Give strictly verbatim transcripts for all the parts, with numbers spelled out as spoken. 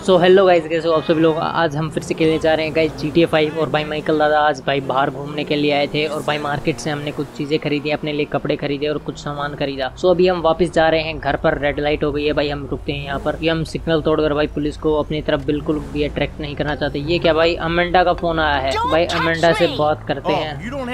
So hello guys, कैसे हो आप सभी लोग। आज हम फिर से खेलने जा रहे हैं guys G T A five. और भाई माइकल दादा आज भाई बाहर घूमने के लिए आए थे और भाई मार्केट से हमने कुछ चीज़ें खरीदी, अपने लिए कपड़े खरीदे और कुछ सामान खरीदा। सो अभी हम वापस जा रहे हैं घर पर। रेड लाइट हो गई है भाई, हम रुकते हैं यहाँ पर। ये हम सिग्नल तोड़कर भाई पुलिस को अपनी तरफ बिल्कुल भी अट्रैक्ट नहीं करना चाहते। ये क्या भाई, अमेंडा का फोन आया है। भाई अमेंडा से बात करते हैं।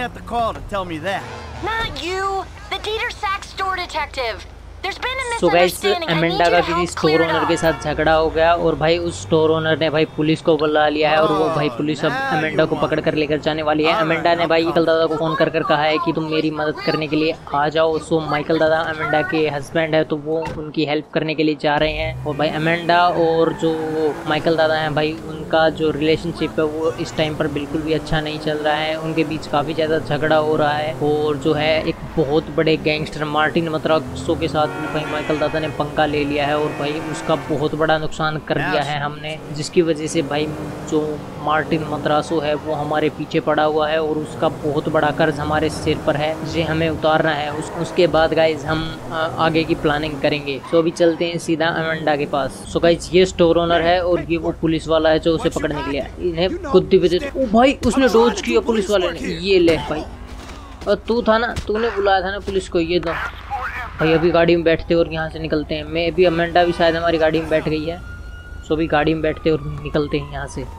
सो गाइस, अमेंडा का किसी स्टोर ओनर के साथ झगड़ा हो गया और भाई उस स्टोर ओनर ने भाई पुलिस को बुला लिया है और वो भाई पुलिस अब अमेंडा को पकड़ कर लेकर जाने वाली है। अमेंडा ने भाई माइकल दादा को फोन कर कर कहा है कि तुम मेरी मदद करने के लिए आ जाओ। सो माइकल दादा अमेंडा के हस्बैंड है तो वो उनकी हेल्प करने के लिए जा रहे हैं। और भाई अमेंडा और जो माइकल दादा हैं भाई, उनका जो रिलेशनशिप है वो इस टाइम पर बिल्कुल भी अच्छा नहीं चल रहा है। उनके बीच काफ़ी ज़्यादा झगड़ा हो रहा है और जो है एक बहुत बड़े गैंगस्टर मार्टिन मत्रासो के साथ भाई माइकल दादा ने पंगा ले लिया है और भाई उसका बहुत बड़ा नुकसान कर दिया है हमने, जिसकी वजह से भाई जो मार्टिन मत्रासो है वो हमारे पीछे पड़ा हुआ है और उसका बहुत बड़ा कर्ज हमारे सिर पर है जिसे हमें उतारना है। उस, उसके बाद गाइज हम आगे की प्लानिंग करेंगे। सो अभी चलते हैं सीधा अमेंडा के पास। सो गाइज ये स्टोर ओनर है और ये वो पुलिस वाला है जो उसे पकड़ने के लिए आया। इन्हें कुत्ती वजह ओ भाई उसने डोज किया पुलिस वाले ने। ये ले भाई, और तू था ना, तूने बुलाया था ना पुलिस को। ये दो भाई, अभी गाड़ी में बैठते और यहाँ से निकलते हैं। मैं भी, अमेंडा भी शायद हमारी गाड़ी में बैठ गई है। सो भी गाड़ी में बैठते और निकलते हैं यहाँ से।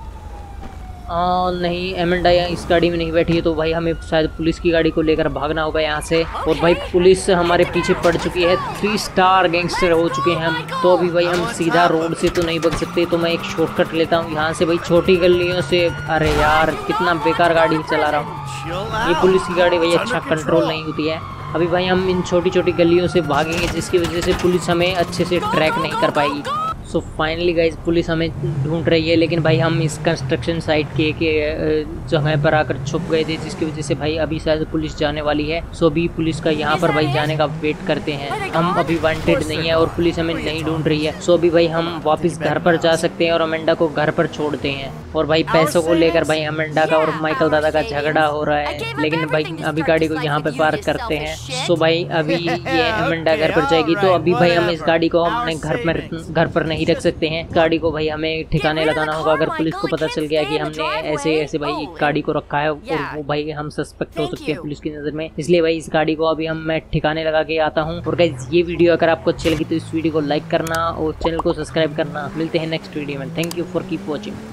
आ, नहीं, अमेंडा यहाँ इस गाड़ी में नहीं बैठी है तो भाई हमें शायद पुलिस की गाड़ी को लेकर भागना होगा यहाँ से। और भाई पुलिस हमारे पीछे पड़ चुकी है, थ्री स्टार गैंगस्टर हो चुके हैं हम। तो अभी भाई हम सीधा रोड से तो नहीं भाग सकते, तो मैं एक शॉर्टकट लेता हूँ यहाँ से भाई, छोटी गलियों से। अरे यार कितना बेकार गाड़ी चला रहा हूँ। ये पुलिस की गाड़ी भाई अच्छा कंट्रोल नहीं होती है। अभी भाई हम इन छोटी छोटी गलियों से भागेंगे जिसकी वजह से पुलिस हमें अच्छे से ट्रैक नहीं कर पाएगी। सो फाइनली गाइज पुलिस हमें ढूंढ रही है, लेकिन भाई हम इस कंस्ट्रक्शन साइट के, के जगह पर आकर छुप गए थे जिसकी वजह से भाई अभी शायद पुलिस जाने वाली है। सो अभी पुलिस का यहाँ पर भाई जाने का वेट करते हैं। हम अभी वांटेड नहीं है और पुलिस हमें नहीं ढूंढ रही है। सो अभी भाई हम वापस घर पर जा सकते हैं और अमेंडा को घर पर छोड़ते हैं। और भाई पैसों को लेकर भाई अमेंडा का और माइकल दादा का झगड़ा हो रहा है, लेकिन भाई अभी गाड़ी को यहाँ पे पार्क करते हैं। सो भाई अभी ये अमेंडा घर पर जाएगी तो अभी भाई हम इस गाड़ी को अपने घर पर घर पर नहीं रख सकते हैं। गाड़ी को भाई हमें ठिकाने लगाना होगा। अगर पुलिस को पता चल गया कि हमने ऐसे ऐसे भाई गाड़ी को रखा है और वो भाई हम सस्पेक्ट हो सकते हैं पुलिस की नज़र में, इसलिए भाई इस गाड़ी को अभी हम मैं ठिकाने लगा के आता हूँ। और गाइस ये वीडियो अगर आपको अच्छी लगी तो इस वीडियो को लाइक करना और चैनल को सब्सक्राइब करना। मिलते हैं नेक्स्ट वीडियो में। Thank you for keep watching.